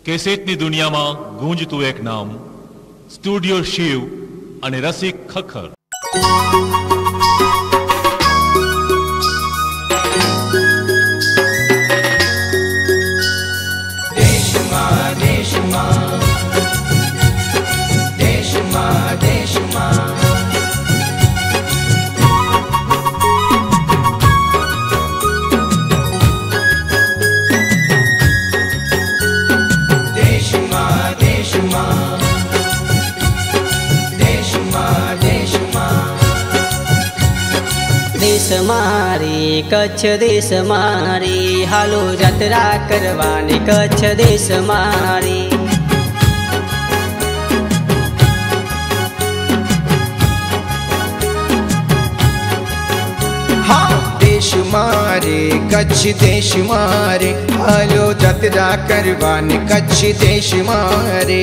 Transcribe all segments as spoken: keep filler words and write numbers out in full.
કેસેટની દુનિયામાં ગૂંજતું એક નામ, સ્ટુડિયો શિવ અને રસિક ખખર. દેશમાં દેશમાં દેશમાં દેશમાં देश मारी कच्छ देश मारी हालो यात्रा करवाने कच्छ देश मारी. हाँ देश मारे कच्छ देश मारे हालो यात्रा करवाने कच्छ देश मारे.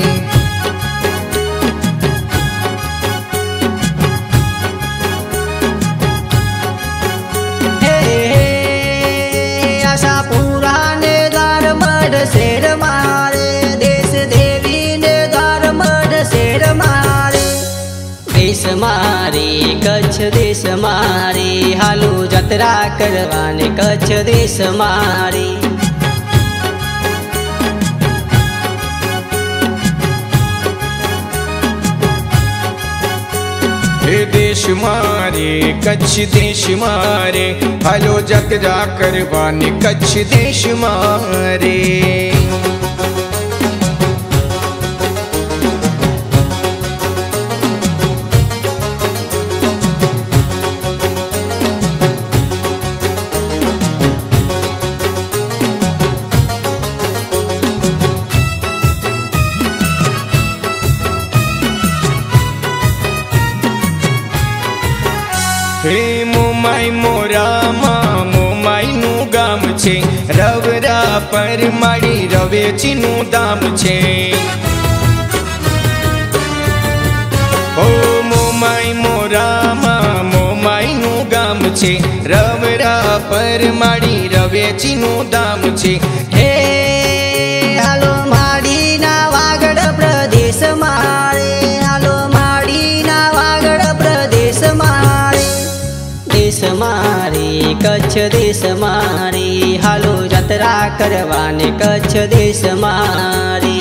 शेर मारे देश देवी ने द्वार मढ़ शेर मारे. देश मारे कच्छ देश मारे हालो यात्रा करवाने कच्छ देश मारे. हे देश मारे कच्छ देश मारे हालो यात्रा करवाने कच्छ देश मारे. हे मोमाई मोरामा मोमाई नु गाम छे रवरा पर माड़ी रवेची नु दाम छे. ओ मोमाई मोरामा मोमाई नु गाम छे रवरा पर माड़ी रवेची नु दाम छे. हे हालो माड़ी ना वागड़ प्रदेश मारे हालो माड़ी ना वागड़ प्रदेश मारे. देश मारे कच्छ देश मारे हालो यात्रा करवाने कच्छ देश मारे.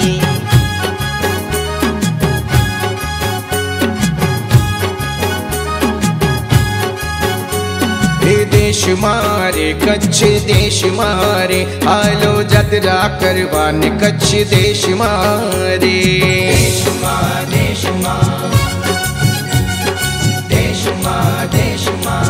हे देश मारे कच्छ देश मारे हालो यात्रा करवाने कच्छ देश मारे. देश मां देश मां देश मां देश मां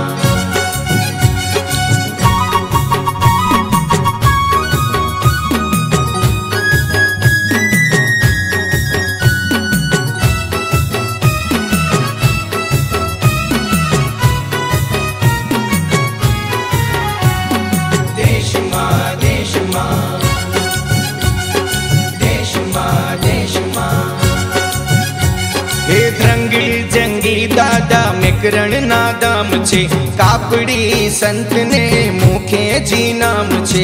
दादा मिकरण ना दाम छे कापड़ी संत ने मुखे जी नाम छे.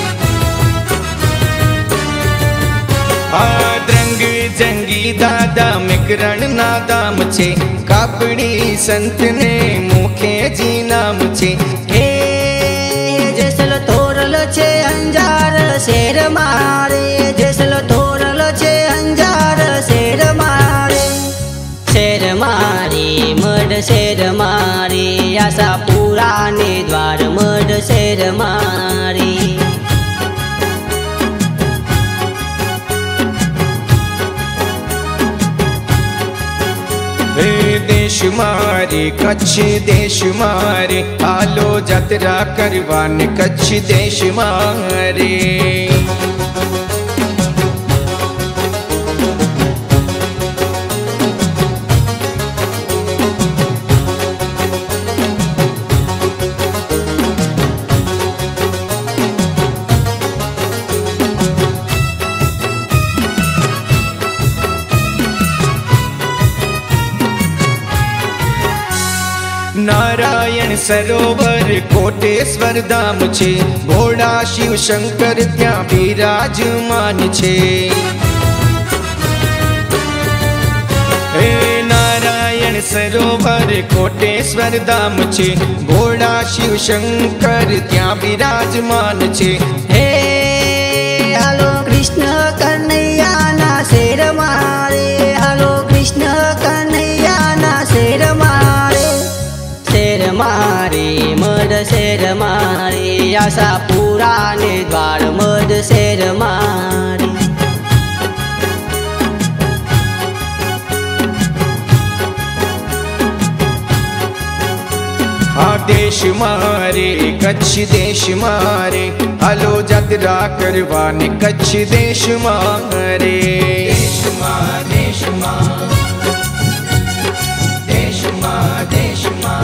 द्रंग जंगी दादा मिकरण ना दाम छे कापड़ी संत ने मुखे जी नाम छे. हे जैसल तोरल छे अंजार शेर मारे जैसल तोरल छे अंजार शेर मारे. शेर मारे मढ़ शेर मारे आशा पुराने द्वार मढ़ शेर मारे. हे देश मारे कच्छ देश मारे हालो यात्रा करवाने कच्छ देश मारे. नारायण सरोवर कोटेश्वर धाम छे, भोळा शिव शंकर त्या विराजमान छे। हे नारायण सरोवर कोटेश्वर धाम छे, भोळा शिव शंकर त्या विराजमान छे। हे हालो कृष्ण कन्हैया ना शेर मारे, हालो कृष्ण कन्हैया ना शेर मारे, शेर मारे मद शेर मारे, आशा पूरा ने द्वार मद शेर मारे। आ देश मारे कच्छ देश मारे, हालो जतरा करवाने कच्छ देश मारे। देश मां देश मां देश मां देश मां।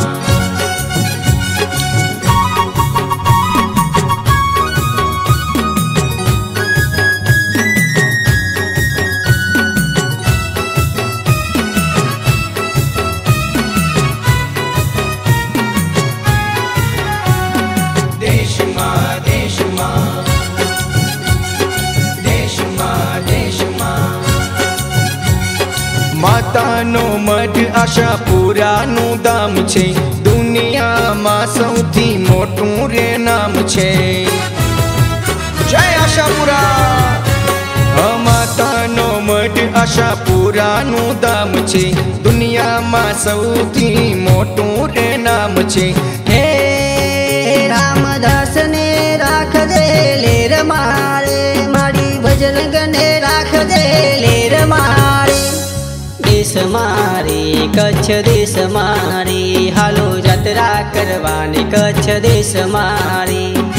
मातानो मठ आशापुरानु धाम छे, दुनिया में सौथी मोटू रे नाम छे। जय आशापुरा। मातानो मठ आशापुरानु धाम छे, दुनिया में सौथी मोटू रे नाम छे। हे रामदास ने राख दे लेर मारे, मारी भजन गने राख दे लेर मारे। देश मारे कच्छ देश मारे, हालो जतरा करवाने कच्छ देश मारे।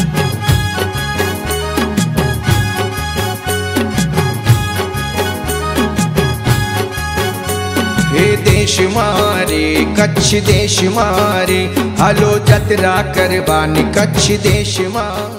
हे देश मारे कच्छ देश मारे, हालो जतरा करवाने कच्छ देश मारे।